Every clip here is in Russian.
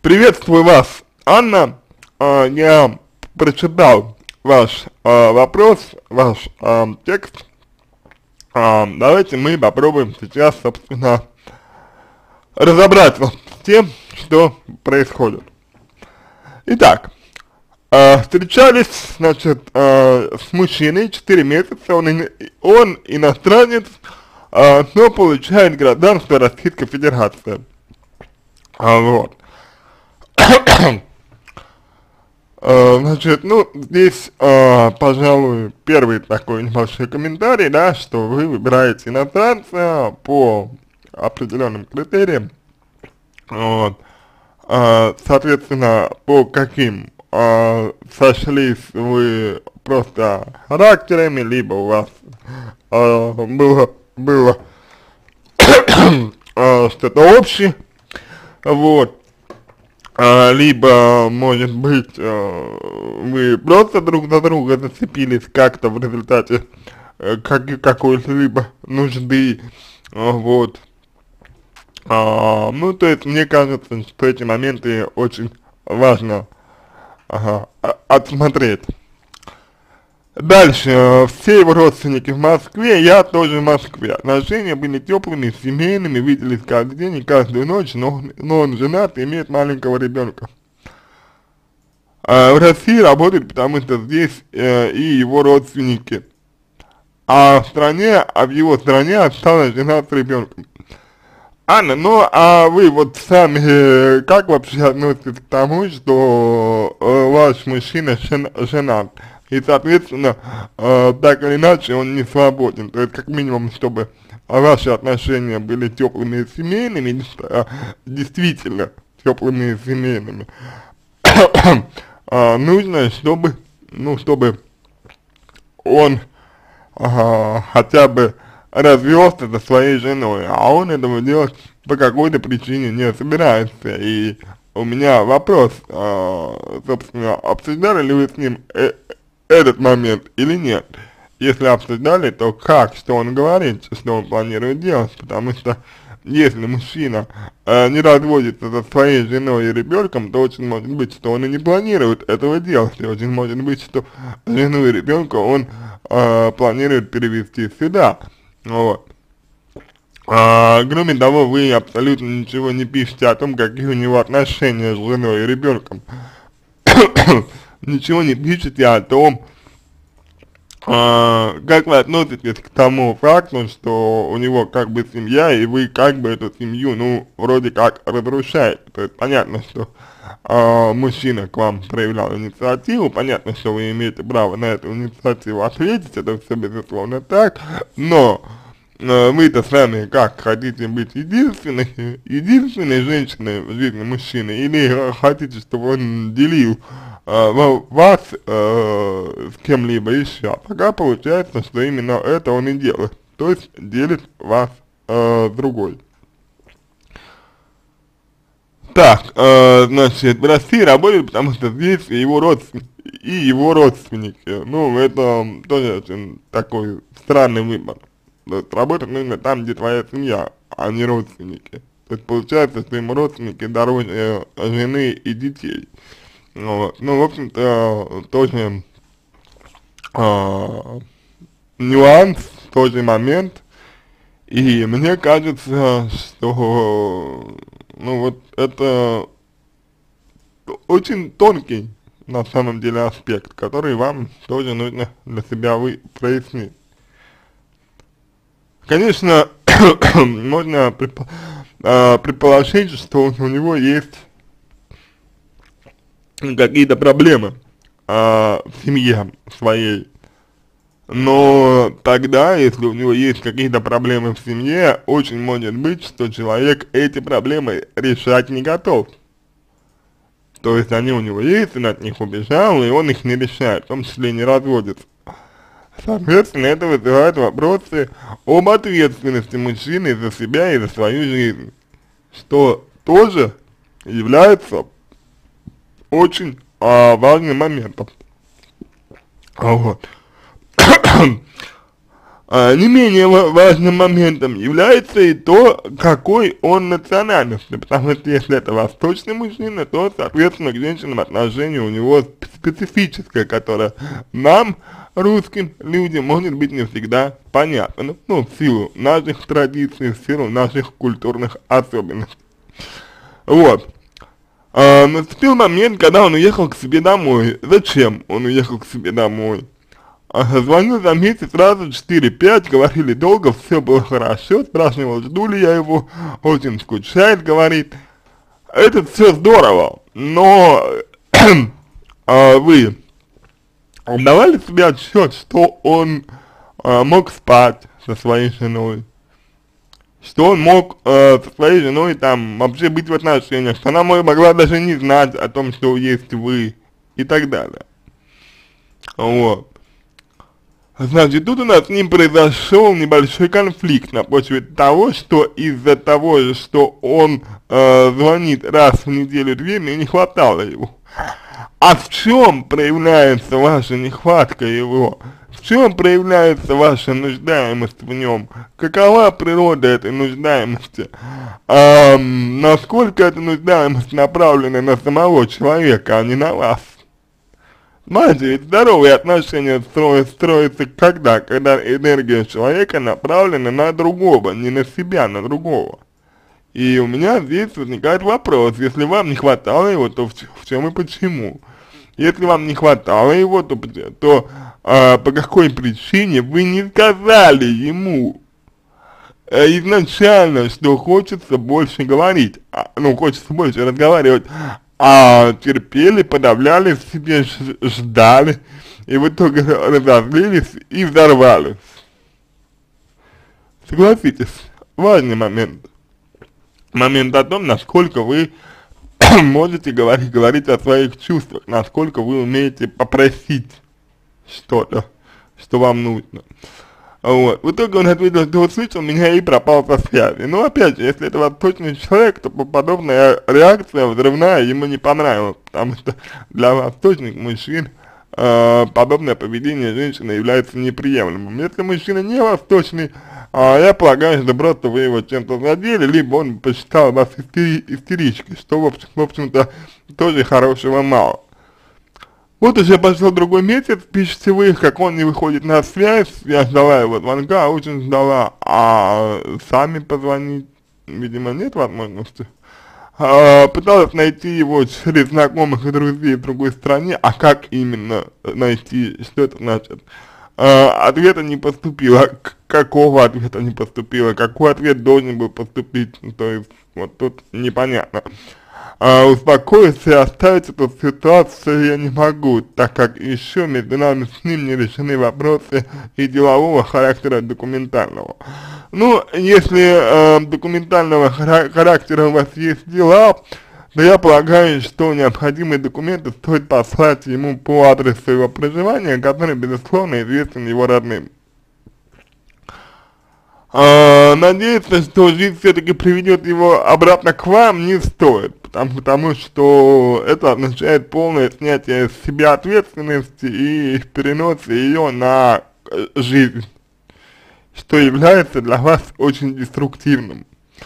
Приветствую вас, Анна. Я прочитал ваш вопрос, ваш текст. Давайте мы попробуем сейчас, собственно, разобраться с тем, что происходит. Итак, встречались, значит, с мужчиной 4 месяца, он иностранец, но получает гражданство Российской Федерации. Вот. Значит, ну, здесь, пожалуй, первый такой небольшой комментарий, да, что вы выбираете иностранца по определенным критериям, вот, соответственно, по каким сошлись вы просто характерами, либо у вас было что-то общее, вот. Либо, может быть, вы просто друг за друга зацепились как-то в результате какой-либо нужды, вот. Ну, то есть, мне кажется, что эти моменты очень важно отсмотреть. Дальше, все его родственники в Москве, я тоже в Москве. Отношения были теплыми, семейными, виделись каждый день и каждую ночь, но он женат и имеет маленького ребенка. В России работает, потому что здесь и его родственники. А в его стране осталась жена с ребенком. Анна, ну а вы вот сами как вообще относитесь к тому, что ваш мужчина женат? И, соответственно, так или иначе он не свободен. То есть, как минимум, чтобы ваши отношения были теплыми и семейными, действительно теплыми и семейными, нужно, чтобы он хотя бы развелся со своей женой, а он этого делать по какой-то причине не собирается. И у меня вопрос, собственно, обсуждали ли вы с ним этот момент или нет? Если обсуждали, то как, что он говорит, что он планирует делать, потому что если мужчина не разводится со своей женой и ребенком, то очень может быть, что он и не планирует этого делать, и очень может быть, что жену и ребенка он планирует перевести сюда, вот. Кроме того, вы абсолютно ничего не пишете о том, какие у него отношения с женой и ребенком. Ничего не пишете о том, как вы относитесь к тому факту, что у него как бы семья, и вы как бы эту семью, ну, вроде как разрушаете. То есть понятно, что мужчина к вам проявлял инициативу, понятно, что вы имеете право на эту инициативу ответить, это все безусловно так, но вы-то сами как, хотите быть единственной женщиной в жизни мужчины, или хотите, чтобы он делил вас с кем-либо еще? Пока получается, что именно это он и делает, то есть делит вас с другой. Так, значит, в России работает, потому что здесь и его родственники, ну, это тоже очень такой странный выбор. То есть работать нужно там, где твоя семья, а не родственники. То есть получается, что ему родственники дороже жены и детей. Вот. Ну, в общем-то, тоже нюанс, тоже момент. И мне кажется, что, ну, вот это очень тонкий, на самом деле, аспект, который вам тоже нужно для себя прояснить. Конечно, можно предположить, что у него есть какие-то проблемы в семье своей, но тогда, если у него есть какие-то проблемы в семье, очень может быть, что человек эти проблемы решать не готов. То есть они у него есть, он от них убежал, и он их не решает, в том числе не разводится. Соответственно, это вызывает вопросы об ответственности мужчины за себя и за свою жизнь, что тоже является очень важным моментом. Вот. Не менее важным моментом является и то, какой он национальности, потому что если это восточный мужчина, то, соответственно, к женщинам отношение у него специфическое, которое нам, русским людям, может быть не всегда понятно, ну, в силу наших традиций, в силу наших культурных особенностей. Вот. Наступил момент, когда он уехал к себе домой. Зачем он уехал к себе домой? Звонил за месяц сразу 4-5, говорили долго, все было хорошо, спрашивал, жду ли я его, очень скучает, говорит. Это все здорово, но вы давали себе отчет, что он мог спать со своей женой, что он мог со своей женой там вообще быть в отношениях, что она могла даже не знать о том, что есть вы и так далее. Вот. Значит, тут у нас с ним произошел небольшой конфликт на почве того, что из-за того, что он звонит раз в неделю-две, мне не хватало его. А в чем проявляется ваша нехватка его? В чем проявляется ваша нуждаемость в нем? Какова природа этой нуждаемости? Насколько эта нуждаемость направлена на самого человека, а не на вас? Знаете, ведь здоровые отношения строятся когда энергия человека направлена на другого, не на себя, на другого. И у меня здесь возникает вопрос, если вам не хватало его, то в чем и почему? Если вам не хватало его, то по какой причине вы не сказали ему изначально, что хочется больше говорить, хочется больше разговаривать, терпели, подавляли в себе, ждали, и в итоге разозлились и взорвались. Согласитесь, важный момент. Момент о том, насколько вы можете говорить о своих чувствах, насколько вы умеете попросить что-то, что вам нужно. Вот. В итоге он ответил, что услышал меня и пропал со связи. Но опять же, если это восточный человек, то подобная реакция взрывная ему не понравилась, потому что для восточных мужчин подобное поведение женщины является неприемлемым. Если мужчина не восточный, я полагаю, что просто вы его чем-то задели, либо он посчитал вас истеричкой, что в общем-то тоже хорошего мало. Вот уже пошел другой месяц, пишете вы, как он не выходит на связь, я ждала его звонка, очень ждала, а сами позвонить, видимо, нет возможности. Пыталась найти его через знакомых и друзей в другой стране, а как именно найти, что это значит? Ответа не поступило, какого ответа не поступило, какой ответ должен был поступить, то есть вот тут непонятно. Успокоиться и оставить эту ситуацию я не могу, так как еще между нами с ним не решены вопросы и делового характера, документального. Ну, если документального характера у вас есть дела, то я полагаю, что необходимые документы стоит послать ему по адресу его проживания, который, безусловно, известен его родным. Надеяться, что жизнь все-таки приведет его обратно к вам, не стоит, потому что это означает полное снятие с себя ответственности и перенос ее на жизнь, что является для вас очень деструктивным.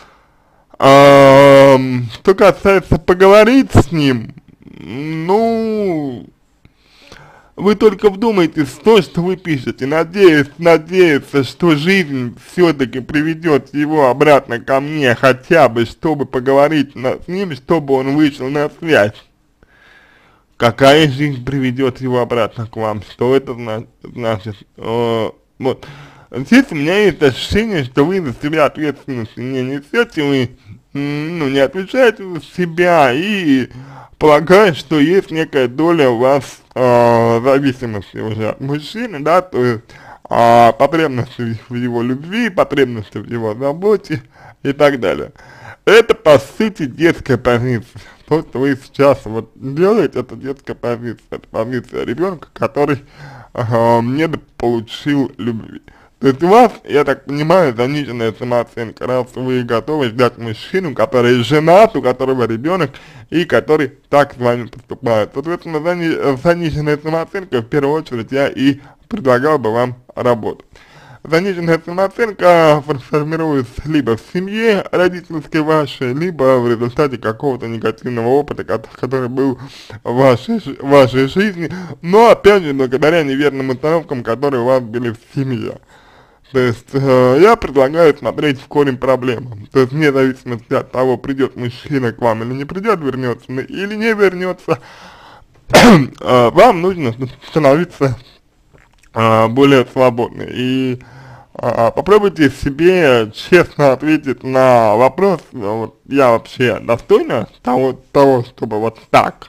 Что касается поговорить с ним, ну, вы только вдумайтесь в то, что вы пишете, надеяться, что жизнь все-таки приведет его обратно ко мне, хотя бы, чтобы поговорить с ним, чтобы он вышел на связь. Какая жизнь приведет его обратно к вам? Что это значит? Вот. Здесь у меня есть ощущение, что вы за себя ответственность не несете, вы не отвечаете за себя и полагаю, что есть некая доля у вас зависимости уже от мужчины, да, то есть потребности в его любви, потребности в его заботе и так далее. Это по сути детская позиция. То, что вы сейчас вот делаете, это детская позиция, это позиция ребенка, который недополучил любви. То есть у вас, я так понимаю, заниженная самооценка, раз вы готовы ждать мужчину, который женат, у которого ребенок, и который так с вами поступает. Соответственно, заниженная самооценка, в первую очередь, я и предлагал бы вам работу. Заниженная самооценка формируется либо в семье родительской вашей, либо в результате какого-то негативного опыта, который был в вашей жизни, но опять же благодаря неверным установкам, которые у вас были в семье. То есть я предлагаю смотреть в корень проблемы. То есть вне зависимости от того, придет мужчина к вам или не придет, вернется или не вернется, вам нужно становиться более свободной. И попробуйте себе честно ответить на вопрос, вот, я вообще достойна того, чтобы вот так,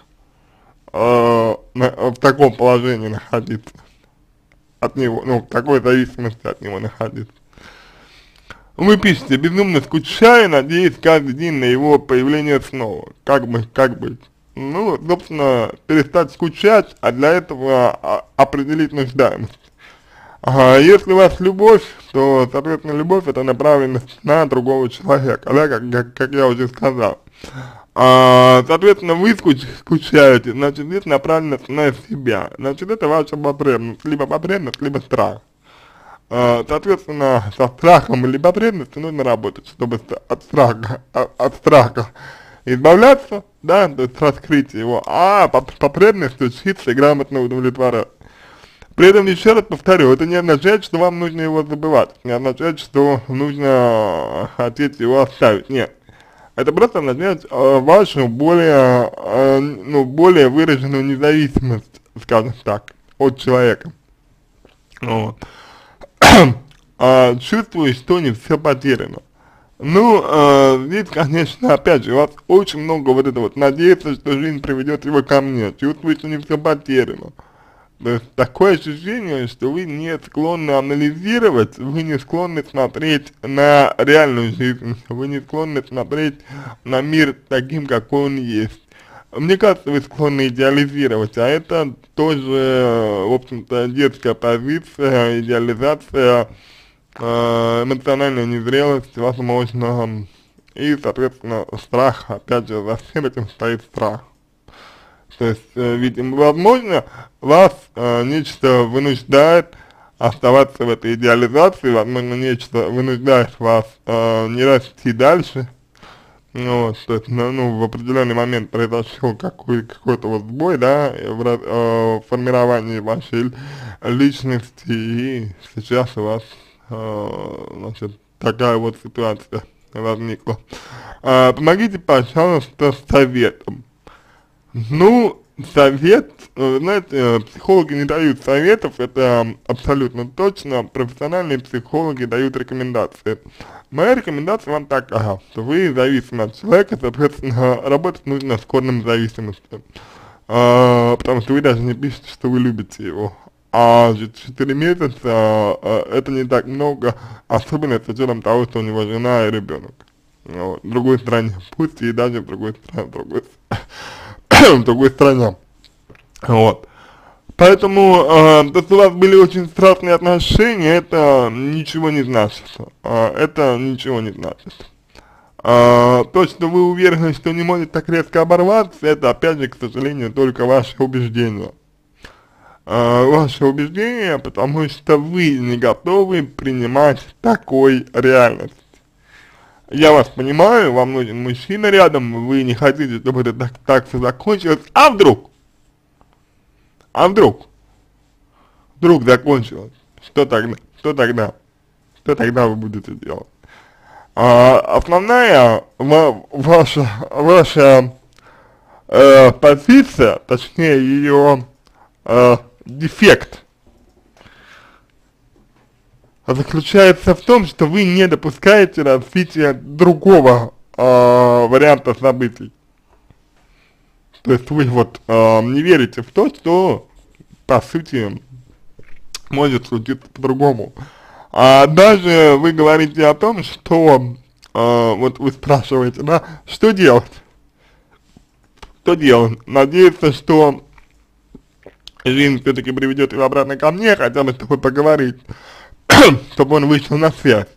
в таком положении находиться от него, ну, в такой зависимости от него находиться. Вы пишете: безумно скучаю, надеюсь каждый день на его появление снова. Как быть? Ну, собственно, перестать скучать, а для этого определить нуждаемость. Если у вас любовь, то, соответственно, любовь — это направленность на другого человека, да, как я уже сказал. Соответственно, вы скучаете, значит, здесь направленность на себя, значит, это ваша потребность, либо страх. Соответственно, со страхом или потребностью нужно работать, чтобы от страха избавляться, да, то есть раскрыть его, а потребность учиться и грамотно удовлетворять. При этом, еще раз повторю, это не означает, что вам нужно его забывать, не означает, что нужно хотеть его оставить, нет. Это просто означает вашу более выраженную независимость, скажем так, от человека. Вот. Чувствую, что не все потеряно. Ну, здесь, конечно, опять же, у вас очень много вот этого вот надеяться, что жизнь приведет его ко мне, чувствую, что не все потеряно. То есть такое ощущение, что вы не склонны анализировать, вы не склонны смотреть на реальную жизнь, вы не склонны смотреть на мир таким, какой он есть. Мне кажется, вы склонны идеализировать, а это тоже, в общем-то, детская позиция, идеализация, эмоциональная незрелость, возможно, и, соответственно, страх, опять же, за всем этим стоит страх. То есть, видимо, возможно, вас нечто вынуждает оставаться в этой идеализации, возможно, нечто вынуждает вас не расти дальше. Ну, вот, то есть, в определенный момент произошел какой-то вот сбой, да, в формировании вашей личности, и сейчас у вас, значит, такая вот ситуация возникла. Помогите, пожалуйста, с советом. Ну, совет, знаете, психологи не дают советов, это абсолютно точно, профессиональные психологи дают рекомендации. Моя рекомендация вам такая, что вы зависимы от человека, соответственно, работать нужно с корнем зависимости, потому что вы даже не пишете, что вы любите его. А 4 месяца это не так много, особенно с учетом того, что у него жена и ребенок. Вот, в другой стране, пусть и даже в другой стране. Вот. Поэтому, то, что у вас были очень страстные отношения, это ничего не значит. Это ничего не значит. То, что вы уверены, что не может так резко оборваться, это, опять же, к сожалению, только ваше убеждение. Ваше убеждение, потому что вы не готовы принимать такой реальность. Я вас понимаю, вам нужен мужчина рядом, вы не хотите, чтобы это так все закончилось, а вдруг закончилось, что тогда вы будете делать? Основная ваша позиция, точнее ее дефект, заключается в том, что вы не допускаете развития другого варианта событий. То есть вы вот не верите в то, что по сути может случиться по-другому. Даже вы говорите о том, что вот вы спрашиваете, да, что делать? Что делать? Надеяться, что жизнь все-таки приведет его обратно ко мне, хотя бы чтобы поговорить, чтобы он вышел на связь.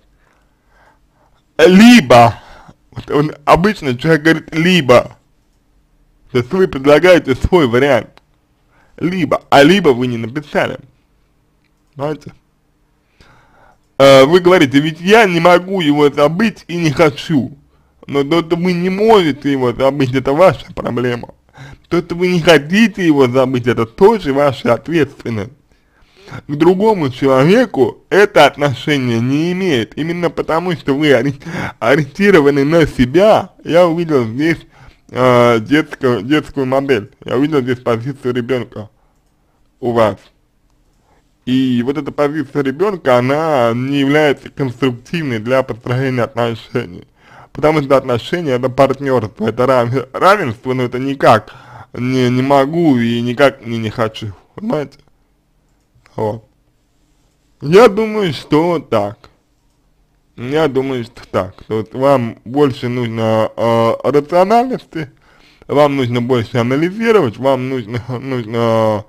Либо, вот обычно человек говорит либо, то есть вы предлагаете свой вариант, либо вы не написали, знаете. вы говорите, ведь я не могу его забыть и не хочу. Но то, что вы не можете его забыть, это ваша проблема. То, что вы не хотите его забыть, это тоже ваша ответственность. К другому человеку это отношение не имеет. Именно потому, что вы ориентированы на себя, я увидел здесь детскую модель. Я увидел здесь позицию ребенка у вас. И вот эта позиция ребенка, она не является конструктивной для построения отношений. Потому что отношения это партнерство, это равенство, но это никак не могу и никак не хочу. Понимаете? Вот. Я думаю, что так. Я думаю, что так. Вот вам больше нужно рациональности, вам нужно больше анализировать, вам нужно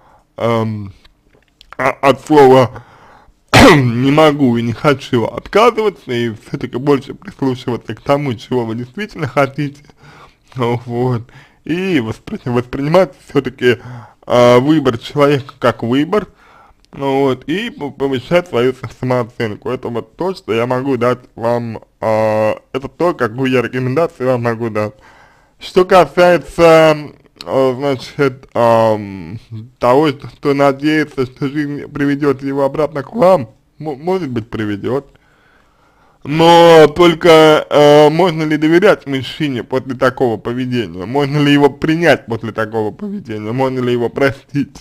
от слова не могу и не хочу отказываться и все-таки больше прислушиваться к тому, чего вы действительно хотите, вот, и воспринимать все-таки выбор человека как выбор, вот, и повышать свою самооценку. Это вот то, что я могу дать вам, это то, какую я рекомендацию вам могу дать. Что касается значит, того, что надеется, что жизнь приведет его обратно к вам, может быть, приведет. Но только можно ли доверять мужчине после такого поведения? Можно ли его принять после такого поведения? Можно ли его простить?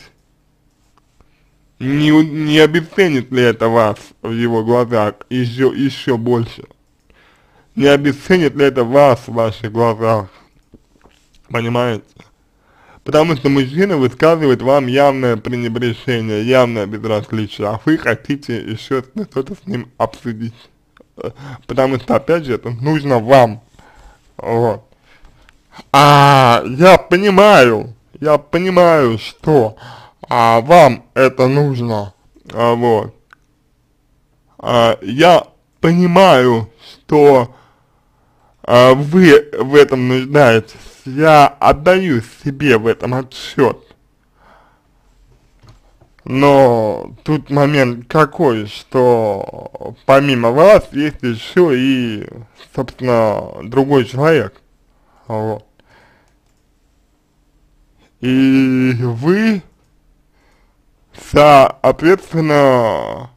Не обесценит ли это вас в его глазах еще больше? Не обесценит ли это вас в ваших глазах? Понимаете? Потому что мужчина высказывает вам явное пренебрежение, явное безразличие, а вы хотите еще что-то с ним обсудить. Потому что, опять же, это нужно вам. Вот. Я понимаю, что вам это нужно. Вот. Я понимаю, что вы в этом нуждаетесь. Я отдаю себе в этом отчет. Но тут момент какой, что помимо вас есть еще и, собственно, другой человек. Вот. И вы, соответственно,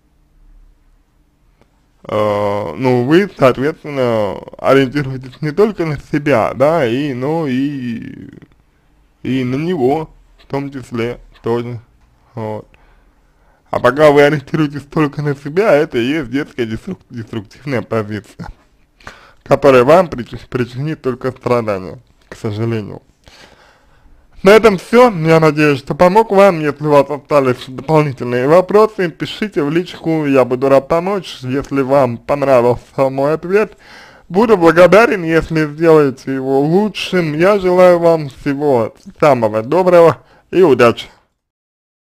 вы, соответственно, ориентируетесь не только на себя, да, но и на него, в том числе, тоже, вот. А пока вы ориентируетесь только на себя, это и есть детская деструктивная позиция, которая вам причинит только страдания, к сожалению. На этом все. Я надеюсь, что помог вам. Если у вас остались дополнительные вопросы, пишите в личку, я буду рад помочь. Если вам понравился мой ответ, буду благодарен, если сделаете его лучшим. Я желаю вам всего самого доброго и удачи.